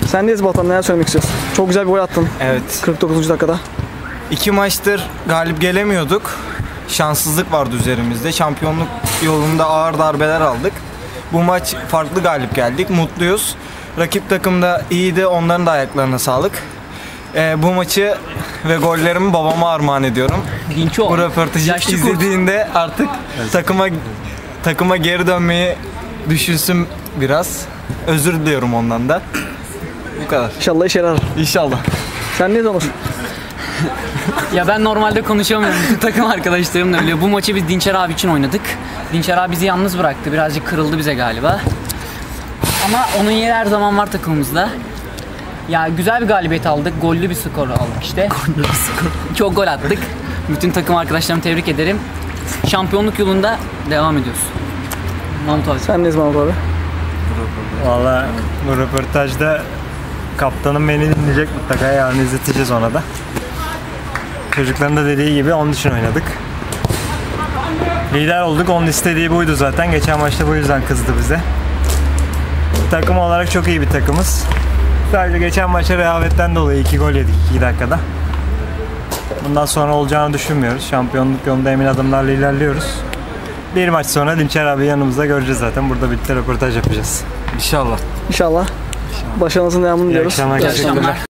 Sendeyiz Batuhan, neler söylemek istiyorsun? Çok güzel bir gol attın. Evet. 49. dakikada. 2 maçtır galip gelemiyorduk. Şanssızlık vardı üzerimizde. Şampiyonluk yolunda ağır darbeler aldık. Bu maç farklı galip geldik. Mutluyuz. Rakip takım da iyiydi. Onların da ayaklarına sağlık. Bu maçı ve gollerimi babama armağan ediyorum. Bu röportajı izlediğinde artık takıma geri dönmeyi düşünsün biraz. Özür diliyorum ondan da. Bu kadar. İnşallah işe yarar. İnşallah. Sendeyiz Onur. Ya ben normalde konuşamıyorum. Bütün takım arkadaşlarım da biliyor. Bu maçı biz Dinçer abi için oynadık. Dinçer abi bizi yalnız bıraktı. Birazcık kırıldı bize galiba. Ama onun yeri her zaman var takımımızda. Ya güzel bir galibiyet aldık. Gollü bir skor aldık işte. Gollü bir skor. Çok gol attık. Bütün takım arkadaşlarımı tebrik ederim. Şampiyonluk yolunda devam ediyoruz. Mahmut abi. Sendeyiz Mahmut abi. Valla bu röportajda kaptanım beni dinleyecek mutlaka, yarın izleteceğiz ona da. Çocukların da dediği gibi onun için oynadık. Lider olduk, onun istediği buydu zaten. Geçen maçta bu yüzden kızdı bize. Takım olarak çok iyi bir takımız. Sadece geçen maçta rehavetten dolayı 2 gol yedik 2 dakikada. Bundan sonra olacağını düşünmüyoruz. Şampiyonluk yolunda emin adımlarla ilerliyoruz. Bir maç sonra Dinçer abi yanımızda göreceğiz zaten. Burada birlikte röportaj yapacağız. İnşallah. İnşallah. Başarınızın devamını İyi diliyoruz. akşamlar. İyi akşamlar.